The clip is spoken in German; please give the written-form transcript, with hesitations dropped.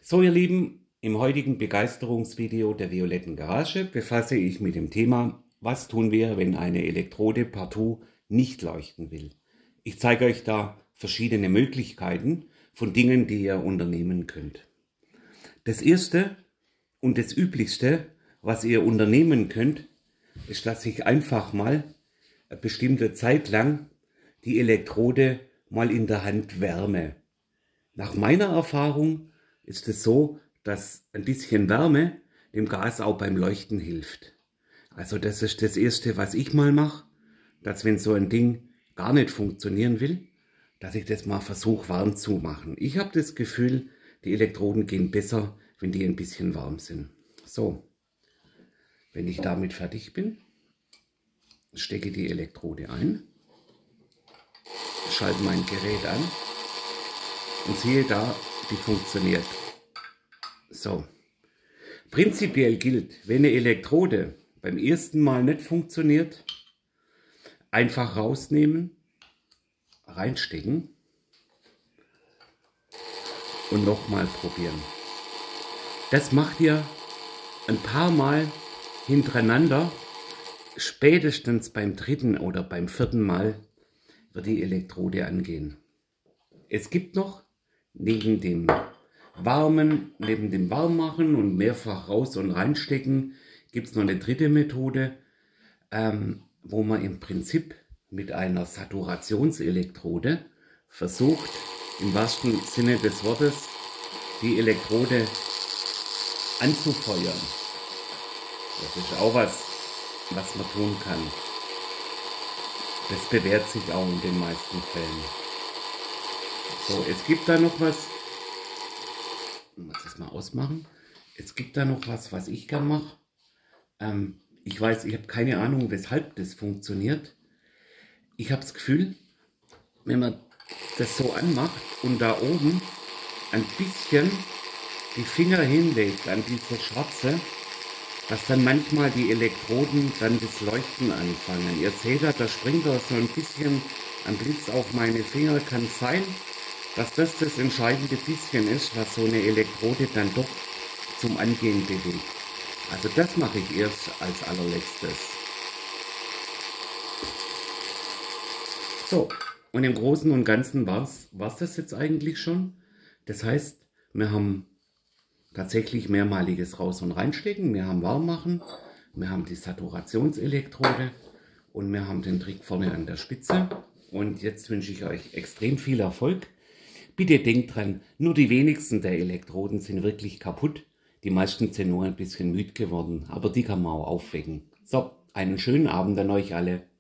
So ihr Lieben, im heutigen Begeisterungsvideo der Violetten Garage befasse ich mit dem Thema, was tun wir, wenn eine Elektrode partout nicht leuchten will. Ich zeige euch da verschiedene Möglichkeiten von Dingen, die ihr unternehmen könnt. Das erste und das üblichste, was ihr unternehmen könnt, ist, dass ich einfach mal eine bestimmte Zeit lang die Elektrode mal in der Hand wärme. Nach meiner Erfahrung ist es so, dass ein bisschen Wärme dem Gas auch beim Leuchten hilft. Also das ist das Erste, was ich mal mache, dass wenn so ein Ding gar nicht funktionieren will, dass ich das mal versuche warm zu machen. Ich habe das Gefühl, die Elektroden gehen besser, wenn die ein bisschen warm sind. So, wenn ich damit fertig bin, stecke die Elektrode ein, schalte mein Gerät an und siehe da, die funktioniert. So, prinzipiell gilt, wenn eine Elektrode beim ersten Mal nicht funktioniert, einfach rausnehmen, reinstecken und nochmal probieren. Das macht ihr ein paar Mal hintereinander. Spätestens beim dritten oder beim vierten Mal wird die Elektrode angehen. Es gibt noch neben dem Warmmachen und mehrfach raus und reinstecken, gibt es noch eine dritte Methode, wo man im Prinzip mit einer Saturationselektrode versucht, im wahrsten Sinne des Wortes, die Elektrode anzufeuern. Das ist auch was man tun kann. Das bewährt sich auch in den meisten Fällen. So, es gibt da noch was. Ich muss das mal ausmachen. Es gibt da noch was ich gern mache. Ich weiß, ich habe keine Ahnung, weshalb das funktioniert. Ich habe das Gefühl, wenn man das so anmacht und da oben ein bisschen die Finger hinlegt an diese schwarze, dass dann manchmal die Elektroden dann das Leuchten anfangen. Ihr seht da springt da so ein bisschen ein Blitz auf meine Finger. Kann sein, dass das entscheidende bisschen ist, was so eine Elektrode dann doch zum Angehen bewegt. Also das mache ich erst als allerletztes. So, und im Großen und Ganzen war's das jetzt eigentlich schon. Das heißt, wir haben tatsächlich mehrmaliges Raus- und Reinstecken, wir haben Warmmachen, wir haben die Saturationselektrode und wir haben den Trick vorne an der Spitze. Und jetzt wünsche ich euch extrem viel Erfolg. Bitte denkt dran, nur die wenigsten der Elektroden sind wirklich kaputt. Die meisten sind nur ein bisschen müde geworden, aber die kann man auch aufwecken. So, einen schönen Abend an euch alle.